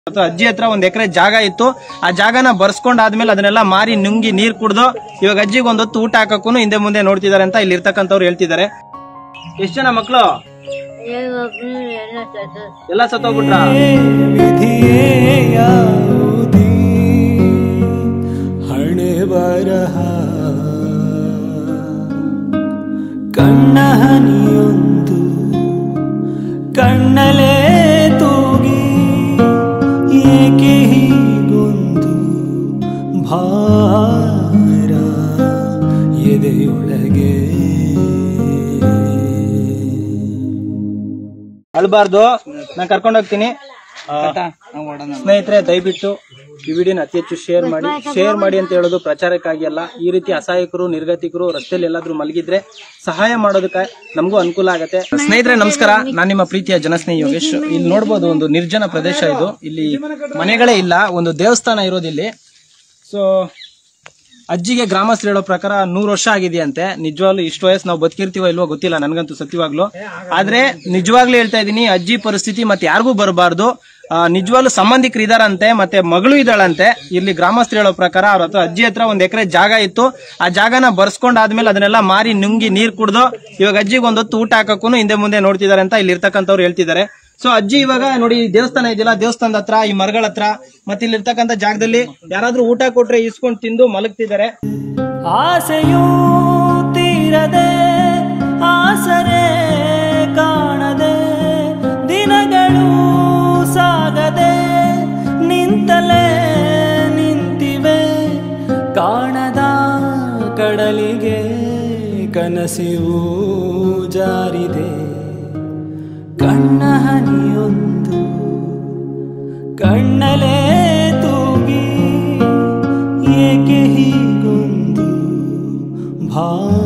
ಅಜ್ಜಿ ಹತ್ರ 1 ಎಕರೆ ಜಾಗ ಇತ್ತು. ಆ ಜಾಗನ ಬರ್ಸ್ಕೊಂಡಾದ್ಮೇಲೆ ಅದನ್ನೆಲ್ಲ ಮಾರಿ ನುಂಗಿ ನೀರ್ ಕುಡ್ದು ಇವಾಗ ಅಜ್ಜಿಗೆ ಒಂದೊತ್ತು ಊಟ ಹಾಕಕ್ಕೂ ಹಿಂದೆ ಮುಂದೆ ನೋಡ್ತಿದಾರೆ ಅಂತ ಇಲ್ಲಿ ಇರ್ತಕ್ಕಂಥವ್ರು ಹೇಳ್ತಿದ್ದಾರೆ. ಎಷ್ಟ್ ಜನ ಮಕ್ಳು? ಎಲ್ಲ ಸತ್ತೋಗ್ಬಿಟ್ರ? ಹಣೆ ಬರಹ ಕಣ್ಣ ಹನಿಯೊಂದು ಕಣ್ಣಲೇ ತೂಗಿ ಏಕೆ ಹೀಗೊಂದು ಭಾರ ಎದೆಯೊಳಗೆ ಅಲ್ಬಾರ್ದು. ನಾನು ಕರ್ಕೊಂಡು ಹೋಗ್ತೀನಿ. ಸ್ನೇಹಿತರೆ, ದಯವಿಟ್ಟು ಈ ವಿಡಿಯೋನ ಅತಿ ಹೆಚ್ಚು ಶೇರ್ ಮಾಡಿ ಅಂತ ಹೇಳೋದು ಪ್ರಚಾರಕ್ಕಾಗಿ ಅಲ್ಲ. ಈ ರೀತಿ ಅಸಹಾಯಕರು, ನಿರ್ಗತಿಕರು ರಸ್ತೆಯಲ್ಲಿ ಎಲ್ಲಾದ್ರೂ ಮಲಗಿದ್ರೆ ಸಹಾಯ ಮಾಡೋದಕ್ಕೆ ನಮಗೂ ಅನುಕೂಲ ಆಗತ್ತೆ. ಸ್ನೇಹಿತರೆ ನಮಸ್ಕಾರ, ನಾನು ನಿಮ್ಮ ಪ್ರೀತಿಯ ಜನಸ್ನೇಹಿ ಯೋಗೇಶ್. ಇಲ್ಲಿ ನೋಡ್ಬೋದು, ಒಂದು ನಿರ್ಜನ ಪ್ರದೇಶ ಇದು. ಇಲ್ಲಿ ಮನೆಗಳೇ ಇಲ್ಲ, ಒಂದು ದೇವಸ್ಥಾನ ಇರೋದಿಲ್ಲಿ. ಸೊ ಅಜ್ಜಿಗೆ ಗ್ರಾಮಸ್ಥರು ಹೇಳೋ ಪ್ರಕಾರ 100 ವರ್ಷ ಆಗಿದೆಯಂತೆ. ನಿಜವಾಗ್ಲೂ ಇಷ್ಟು ವಯಸ್ಸು ನಾವು ಬದುಕಿರ್ತೀವೋ ಇಲ್ವೋ ಗೊತ್ತಿಲ್ಲ ನನಗಂತೂ ಸತ್ಯವಾಗ್ಲು. ಆದ್ರೆ ನಿಜವಾಗ್ಲೂ ಹೇಳ್ತಾ ಇದೀನಿ, ಅಜ್ಜಿ ಪರಿಸ್ಥಿತಿ ಮತ್ತೆ ಯಾರಿಗೂ ಬರಬಾರ್ದು. ನಿಜವಾಗ್ಲೂ ಸಂಬಂಧಿಕರು ಇದಾರಂತೆ, ಮತ್ತೆ ಮಗಳು ಇದ್ದಾಳಂತೆ. ಇಲ್ಲಿ ಗ್ರಾಮಸ್ಥರು ಹೇಳೋ ಪ್ರಕಾರ ಅವ್ರ ಹತ್ರ ಅಜ್ಜಿ ಹತ್ರ 1 ಎಕರೆ ಜಾಗ ಇತ್ತು. ಆ ಜಾಗನ ಬರ್ಸ್ಕೊಂಡಾದ್ಮೇಲೆ ಅದನ್ನೆಲ್ಲ ಮಾರಿ ನುಂಗಿ ನೀರ್ ಕುಡ್ದು ಇವಾಗ ಅಜ್ಜಿಗೆ ಒಂದೊತ್ತು ಊಟ ಹಾಕಕ್ಕೂ ಹಿಂದೆ ಮುಂದೆ ನೋಡ್ತಿದಾರೆ ಅಂತ ಇಲ್ಲಿ ಇರ್ತಕ್ಕಂಥವ್ರು ಹೇಳ್ತಿದ್ದಾರೆ. ಸೊ ಅಜ್ಜಿ ಇವಾಗ ನೋಡಿ, ದೇವಸ್ಥಾನ ಇದೆಯಲ್ಲ, ದೇವಸ್ಥಾನದ ಹತ್ರ, ಈ ಮರಗಳ ಹತ್ರ ಮತ್ತೆ ಇಲ್ಲಿ ಇರ್ತಕ್ಕಂಥ ಜಾಗದಲ್ಲಿ ಯಾರಾದ್ರೂ ಊಟ ಕೊಟ್ರೆ ಇಸ್ಕೊಂಡು ತಿಂದು ಮಲಗ್ತಿದ್ದಾರೆ. ಆಸೆಯೂ ತೀರದೆ ಆಸರೆ ಕಾಣದೆ ದಿನಗಳು ಸಾಗದೆ ನಿಂತಲೇ ನಿಂತಿವೆ. ಕಾಣದ ಕಡಲಿಗೆ ಕನಸಿಯೂ ಜಾರಿದೆ. ಕಣ್ಣ ಹನಿಯೊಂದು ಕಣ್ಣಲೇ ತೂಗಿ ಏಕೆ ಹೀಗೊಂದು ಭಾವ